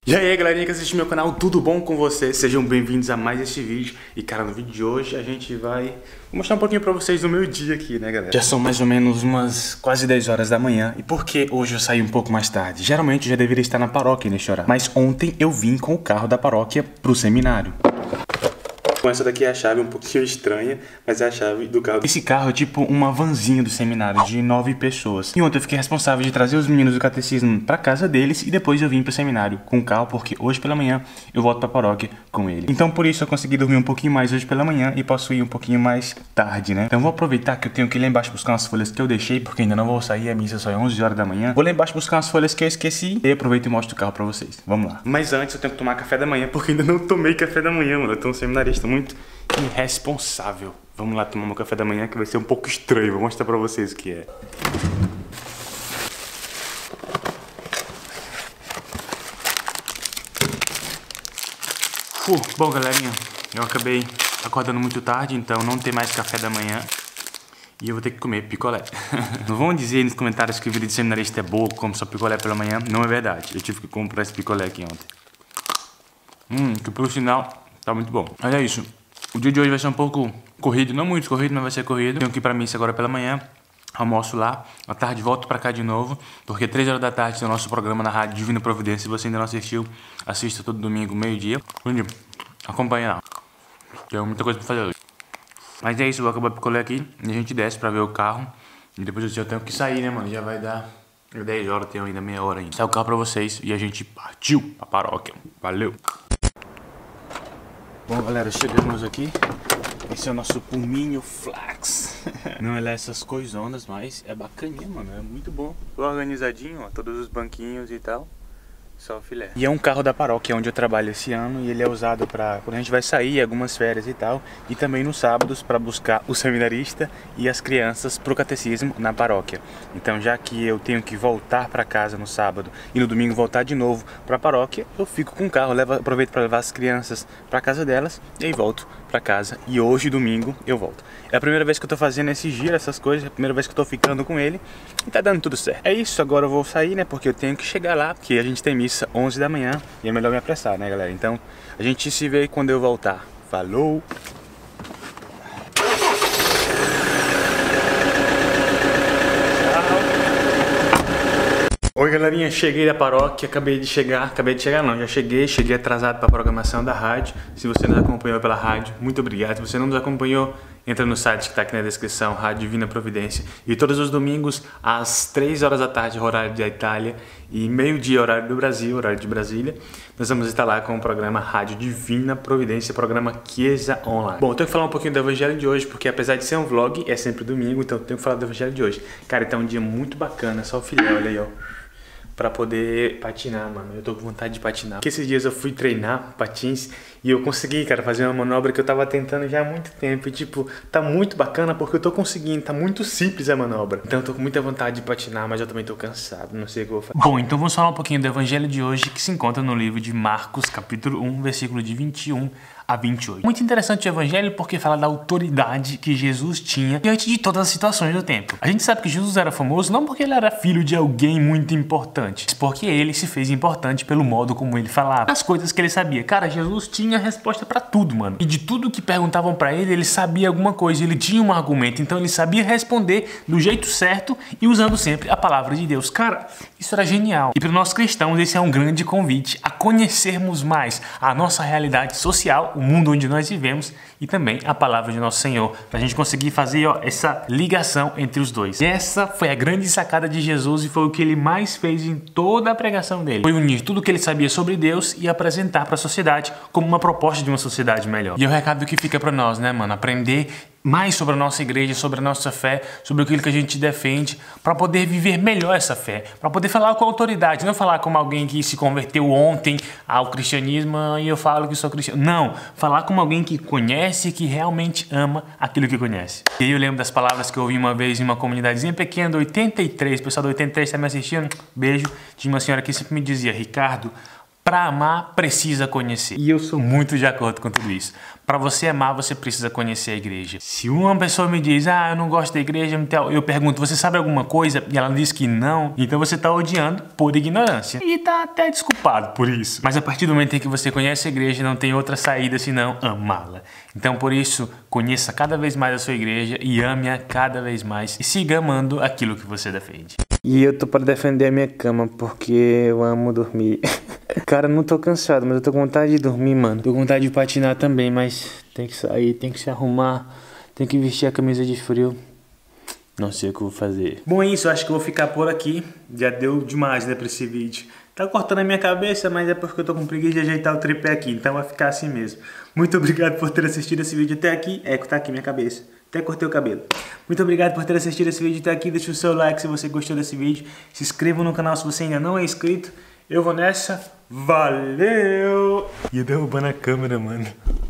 E aí galerinha que assiste meu canal, tudo bom com vocês? Sejam bem-vindos a mais este vídeo. E cara, no vídeo de hoje a gente vai mostrar um pouquinho pra vocês do meu dia aqui, né galera? Já são mais ou menos umas quase 10 horas da manhã. E por que hoje eu saí um pouco mais tarde? Geralmente eu já deveria estar na paróquia neste horário, mas ontem eu vim com o carro da paróquia pro seminário. Essa daqui é a chave um pouquinho estranha, mas é a chave do carro. Esse carro é tipo uma vanzinha do seminário de 9 pessoas. E ontem eu fiquei responsável de trazer os meninos do catecismo pra casa deles e depois eu vim pro seminário com o carro, porque hoje pela manhã eu volto pra paróquia com ele. Então por isso eu consegui dormir um pouquinho mais hoje pela manhã e posso ir um pouquinho mais tarde, né? Então vou aproveitar que eu tenho que ir lá embaixo buscar umas folhas que eu deixei, porque ainda não vou sair, a missa só é 11 horas da manhã. Vou lá embaixo buscar umas folhas que eu esqueci e aproveito e mostro o carro pra vocês. Vamos lá. Mas antes eu tenho que tomar café da manhã, porque ainda não tomei café da manhã, mano. Eu tô um seminarista muito irresponsável. Vamos lá tomar meu café da manhã que vai ser um pouco estranho. Vou mostrar pra vocês o que é. Bom galerinha, eu acabei acordando muito tarde, então não tem mais café da manhã. E eu vou ter que comer picolé. Não vão dizer nos comentários que o vídeo de seminarista é boa, como só picolé pela manhã. Não é verdade, eu tive que comprar esse picolé aqui ontem. Que pelo sinal tá muito bom. Olha isso. O dia de hoje vai ser um pouco corrido, não muito corrido, mas vai ser corrido. Tenho que ir pra missa agora pela manhã, almoço lá, à tarde volto pra cá de novo, porque 3 horas da tarde tem o nosso programa na Rádio Divina Providência. Se você ainda não assistiu, assista todo domingo, meio-dia. Acompanha lá. Tem muita coisa pra fazer hoje. Mas é isso, eu vou acabar o picolé aqui e a gente desce pra ver o carro. E depois eu tenho que sair, né, mano? Já vai dar 10 horas, tenho ainda meia hora ainda. Sai o carro pra vocês e a gente partiu pra paróquia. Valeu! Bom galera, chegamos aqui. Esse é o nosso Puminho Flax. Não é lá essas coisonas, mas é bacaninha, mano. É muito bom. Organizadinho, ó, todos os banquinhos e tal. Só filé. E é um carro da paróquia onde eu trabalho esse ano. E ele é usado pra quando a gente vai sair, algumas férias e tal. E também nos sábados pra buscar o seminarista e as crianças pro catecismo na paróquia. Então já que eu tenho que voltar pra casa no sábado e no domingo voltar de novo pra paróquia, eu fico com o carro, aproveito pra levar as crianças pra casa delas e aí volto pra casa. E hoje, domingo, eu volto. É a primeira vez que eu tô fazendo esse giro, essas coisas. É a primeira vez que eu tô ficando com ele. E tá dando tudo certo. É isso, agora eu vou sair, né? Porque eu tenho que chegar lá, porque a gente tem missa 11 da manhã e é melhor me apressar, né, galera? Então, a gente se vê quando eu voltar. Falou! Oi galerinha, cheguei da paróquia, acabei de chegar não, já cheguei atrasado para a programação da rádio. Se você nos acompanhou pela rádio, muito obrigado. Se você não nos acompanhou, entra no site que está aqui na descrição, Rádio Divina Providência. E todos os domingos, às 3 horas da tarde, horário da Itália, e meio-dia, horário do Brasil, horário de Brasília, nós vamos estar lá com o programa Rádio Divina Providência, programa Chiesa Online. Bom, eu tenho que falar um pouquinho do evangelho de hoje, porque apesar de ser um vlog, é sempre domingo, então eu tenho que falar do evangelho de hoje. Cara, então é um dia muito bacana, só o filé, olha aí, ó. Pra poder patinar, mano. Eu tô com vontade de patinar. Porque esses dias eu fui treinar patins e eu consegui, cara, fazer uma manobra que eu tava tentando já há muito tempo. E tipo, tá muito bacana porque eu tô conseguindo. Tá muito simples a manobra. Então eu tô com muita vontade de patinar, mas eu também tô cansado. Não sei o que eu vou fazer. Bom, então vamos falar um pouquinho do evangelho de hoje, que se encontra no livro de Marcos, capítulo 1, versículo de 21 a 28. Muito interessante o evangelho porque fala da autoridade que Jesus tinha diante de todas as situações do tempo. A gente sabe que Jesus era famoso não porque ele era filho de alguém muito importante, mas porque ele se fez importante pelo modo como ele falava, as coisas que ele sabia. Cara, Jesus tinha resposta pra tudo, mano. E de tudo que perguntavam pra ele, ele sabia alguma coisa, ele tinha um argumento, então ele sabia responder do jeito certo e usando sempre a palavra de Deus. Cara, isso era genial. E para nós cristãos, esse é um grande convite a conhecermos mais a nossa realidade social, o mundo onde nós vivemos e também a palavra de nosso Senhor, para a gente conseguir fazer, ó, essa ligação entre os dois. E essa foi a grande sacada de Jesus e foi o que ele mais fez em toda a pregação dele. Foi unir tudo o que ele sabia sobre Deus e apresentar para a sociedade como uma proposta de uma sociedade melhor. E é o recado que fica para nós, né, mano? Aprender mais sobre a nossa igreja, sobre a nossa fé, sobre aquilo que a gente defende, para poder viver melhor essa fé, para poder falar com autoridade, não falar como alguém que se converteu ontem ao cristianismo e eu falo que sou cristiano. Não, falar como alguém que conhece, que realmente ama aquilo que conhece. E aí eu lembro das palavras que eu ouvi uma vez em uma comunidadezinha pequena do 83, o pessoal do 83 está me assistindo, beijo, tinha uma senhora que sempre me dizia: Ricardo, Pra amar, precisa conhecer. E eu sou muito de acordo com tudo isso. Pra você amar, você precisa conhecer a igreja. Se uma pessoa me diz, eu não gosto da igreja, eu pergunto, você sabe alguma coisa? E ela diz que não, então você tá odiando por ignorância. E tá até desculpado por isso. Mas a partir do momento em que você conhece a igreja, não tem outra saída senão amá-la. Então por isso, conheça cada vez mais a sua igreja e ame-a cada vez mais. E siga amando aquilo que você defende. E eu tô para defender a minha cama, porque eu amo dormir. Cara, não tô cansado, mas eu tô com vontade de dormir, mano. Tô com vontade de patinar também, mas tem que sair, tem que se arrumar, tem que vestir a camisa de frio. Não sei o que eu vou fazer. Bom, é isso, acho que eu vou ficar por aqui. Já deu demais, né, pra esse vídeo. Tá cortando a minha cabeça, mas é porque eu tô com preguiça de ajeitar o tripé aqui, então vai ficar assim mesmo. Muito obrigado por ter assistido esse vídeo até aqui. Tá aqui minha cabeça. Até cortei o cabelo. Muito obrigado por ter assistido esse vídeo até aqui. Deixa o seu like se você gostou desse vídeo. Se inscreva no canal se você ainda não é inscrito. Eu vou nessa. Valeu! Ia derrubando a câmera, mano.